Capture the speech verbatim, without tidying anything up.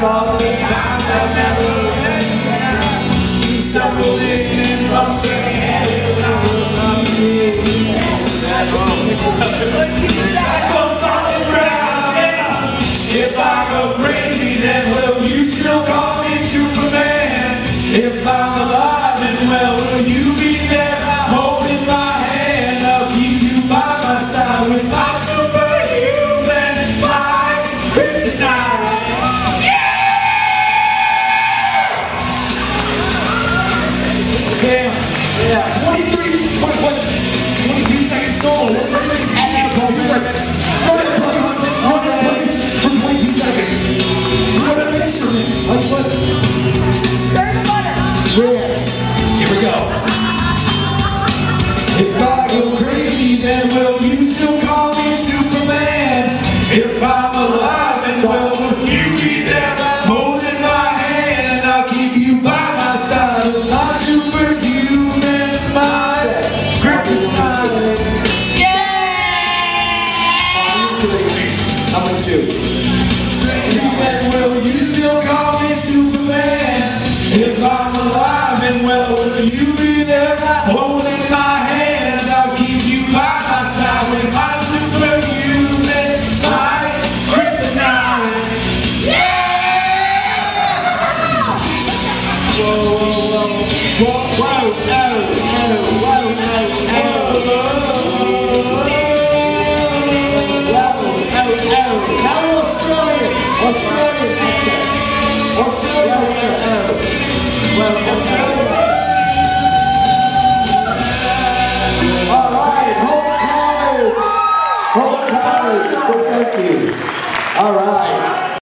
all the times I've never let you down. You stumbled in and bumped your head and I will love you. I go solid ground, yeah. If I go crazy, then will you still call me Superman? If I'm alive and well, will you be there holding my hand? I'll keep you by my side with my superhuman, my Kryptonite. Yeah! Yeah, twenty-three, twenty-two second solo. And now go for it. Run it, please. Run it, please. For twenty-two seconds. Run an instrument. Like what? Turn the butter. Dance. Here we go. If I go crazy, then will you still call me Superman? If I'm alive and well, will you be there holding my hand? I'll keep you by my side with my superhuman, my Kryptonite. Yeah! Number two. Then will you still call me Superman? If I'm alive and well, will you be there holding my hand? I'll keep you by my side with my superhuman, my Kryptonite. Yeah! Whoa, whoa, whoa, whoa, whoa, oh, whoa, whoa, oh, oh, now Australian, Australian accent, Australian accent, well, Australian accent. All right, hold the cards, hold the cards, so thank you. All right.